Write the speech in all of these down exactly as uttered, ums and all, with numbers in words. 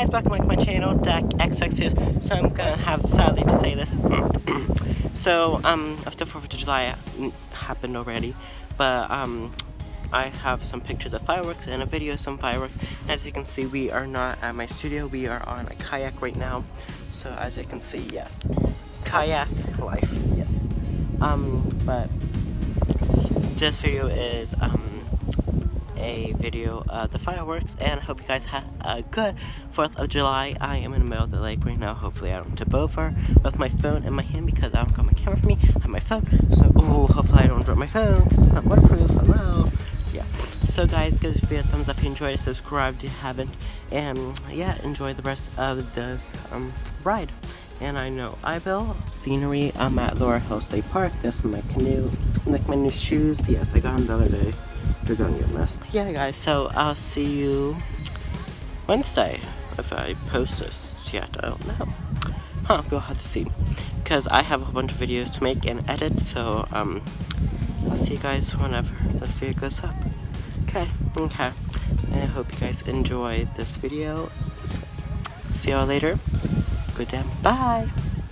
guys, welcome back to my channel, Deck X X two. So I'm gonna have sadly to say this. So um, after fourth of July happened already, but um, I have some pictures of fireworks and a video of some fireworks. As you can see, we are not at my studio. We are on a kayak right now. So as you can see, yes, kayak life. Yes. Um, but this video is um. a video of the fireworks, and I hope you guys had a good fourth of July. I am in the middle of the lake right now. Hopefully I don't tip over with my phone in my hand because I don't got my camera for me. I have my phone, so oh, hopefully I don't drop my phone because it's not waterproof. Hello. Yeah. So guys, give this video a thumbs up if you enjoyed it, subscribe if you haven't, and yeah, enjoy the rest of this um, ride. And I know I will. Scenery, I'm at Laurel Hill State Park. This is my canoe, like my new shoes. Yes, I got them the other day. They're gonna get messed. Yeah guys, so I'll see you Wednesday if I post this yet. I don't know. Huh, we'll have to see. Because I have a whole bunch of videos to make and edit, so um I'll see you guys whenever this video goes up. Okay, okay. And I hope you guys enjoy this video. See y'all later. Good day. Bye.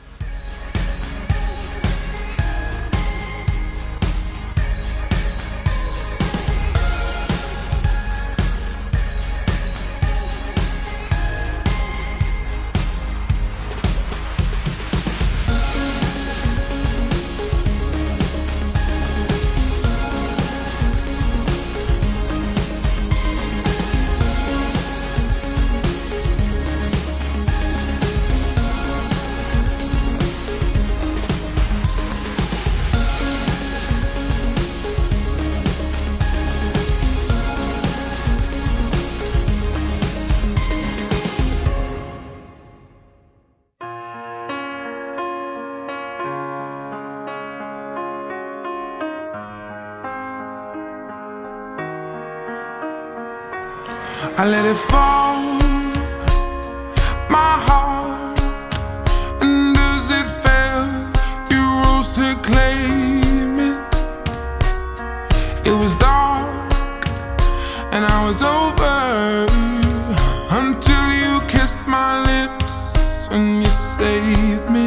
I let it fall, my heart, and as it fell, you rose to claim it. It was dark, and I was over, until you kissed my lips, and you saved me.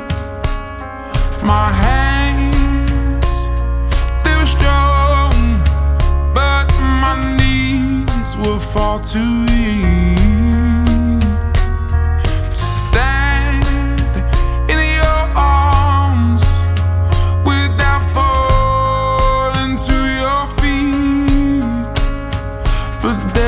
My hands, they were strong, but my knees will fall too weak to stand in your arms without falling to your feet. But